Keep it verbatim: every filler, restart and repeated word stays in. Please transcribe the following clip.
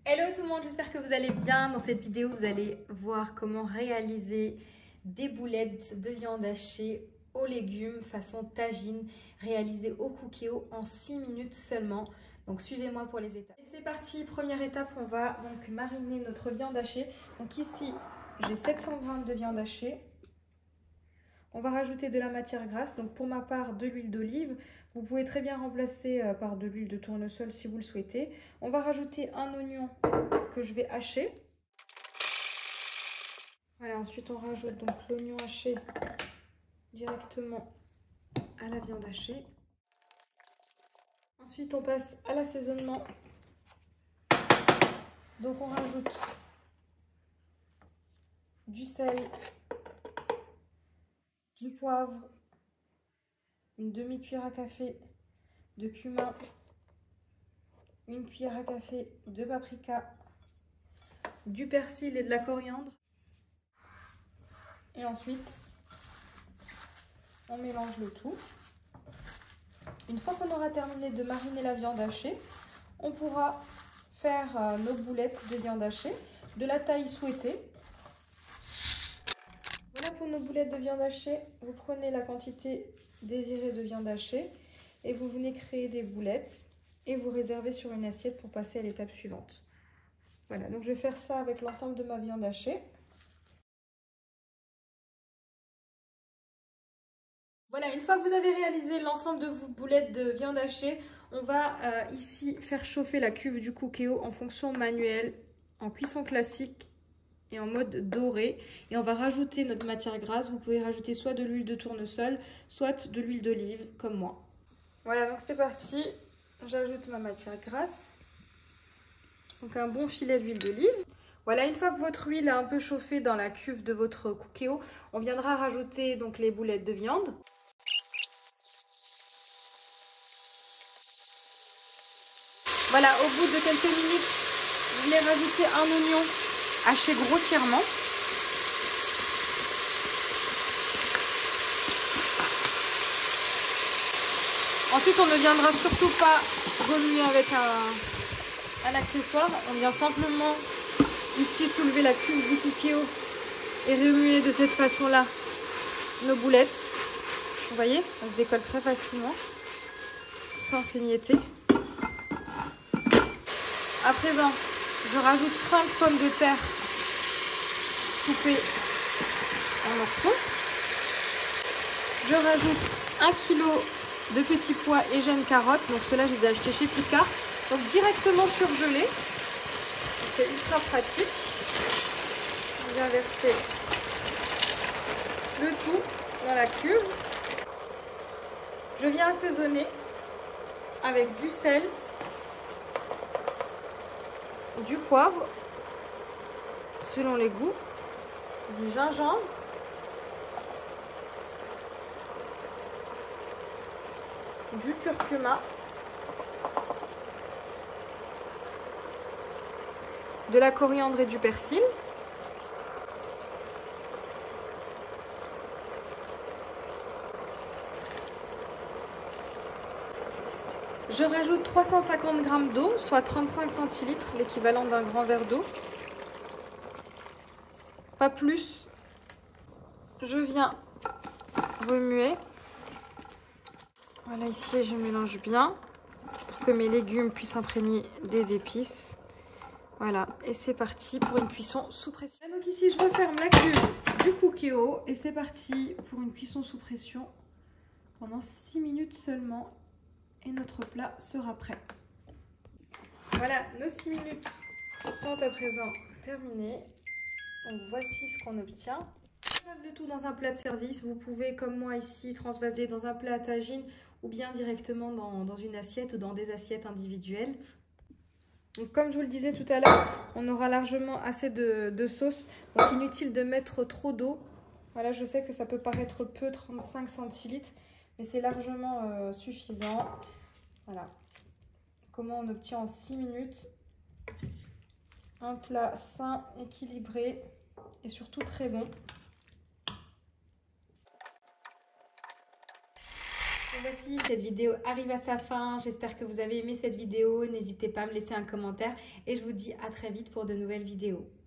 Hello tout le monde, j'espère que vous allez bien. Dans cette vidéo, vous allez voir comment réaliser des boulettes de viande hachée aux légumes façon tagine, réalisées au Cookéo en six minutes seulement. Donc suivez-moi pour les étapes. Et c'est parti, première étape, on va donc mariner notre viande hachée. Donc ici, j'ai sept cents grammes de viande hachée. On va rajouter de la matière grasse, donc pour ma part de l'huile d'olive. Vous pouvez très bien remplacer par de l'huile de tournesol si vous le souhaitez. On va rajouter un oignon que je vais hacher. Voilà, ensuite on rajoute donc l'oignon haché directement à la viande hachée. Ensuite on passe à l'assaisonnement. Donc on rajoute du sel, du poivre, une demi-cuillère à café de cumin, une cuillère à café de paprika, du persil et de la coriandre. Et ensuite, on mélange le tout. Une fois qu'on aura terminé de mariner la viande hachée, on pourra faire euh, nos boulettes de viande hachée de la taille souhaitée. Voilà pour nos boulettes de viande hachée. Vous prenez la quantité désirée de viande hachée et vous venez créer des boulettes et vous réservez sur une assiette pour passer à l'étape suivante. Voilà, donc je vais faire ça avec l'ensemble de ma viande hachée. Voilà, une fois que vous avez réalisé l'ensemble de vos boulettes de viande hachée, on va euh, ici faire chauffer la cuve du Cookéo en fonction manuelle, en cuisson classique et en mode doré. Et on va rajouter notre matière grasse. Vous pouvez rajouter soit de l'huile de tournesol, soit de l'huile d'olive, comme moi. Voilà, donc c'est parti. J'ajoute ma matière grasse. Donc un bon filet d'huile d'olive. Voilà, une fois que votre huile a un peu chauffé dans la cuve de votre Cookéo, on viendra rajouter donc les boulettes de viande. Voilà, au bout de quelques minutes, je vais rajouter un oignon haché grossièrement. Ensuite, on ne viendra surtout pas remuer avec un, un accessoire. On vient simplement ici soulever la cuve du Cookéo et remuer de cette façon-là nos boulettes. Vous voyez, elles se décollent très facilement, sans s'émietter. À présent, je rajoute cinq pommes de terre coupées en morceaux. Je rajoute un kilo de petits pois et jeunes carottes. Donc ceux-là, je les ai achetés chez Picard. Donc directement surgelés. C'est ultra pratique. On vient verser le tout dans la cuve. Je viens assaisonner avec du sel, du poivre selon les goûts, du gingembre, du curcuma, de la coriandre et du persil. Je rajoute trois cent cinquante grammes d'eau, soit trente-cinq centilitres, l'équivalent d'un grand verre d'eau. Pas plus. Je viens remuer. Voilà, ici je mélange bien pour que mes légumes puissent imprégner des épices. Voilà, et c'est parti pour une cuisson sous pression. Et donc ici je referme la cuve du Cookéo et c'est parti pour une cuisson sous pression pendant six minutes seulement. Et notre plat sera prêt. Voilà, nos six minutes sont à présent terminées. Donc voici ce qu'on obtient. On passe le tout dans un plat de service. Vous pouvez, comme moi ici, transvaser dans un plat à tagine ou bien directement dans, dans une assiette ou dans des assiettes individuelles. Donc, comme je vous le disais tout à l'heure, on aura largement assez de, de sauce. Donc inutile de mettre trop d'eau. Voilà, je sais que ça peut paraître peu, trente-cinq centilitres, mais c'est largement euh, suffisant. Voilà comment on obtient en six minutes un plat sain, équilibré et surtout très bon. Et voici, cette vidéo arrive à sa fin. J'espère que vous avez aimé cette vidéo. N'hésitez pas à me laisser un commentaire et je vous dis à très vite pour de nouvelles vidéos.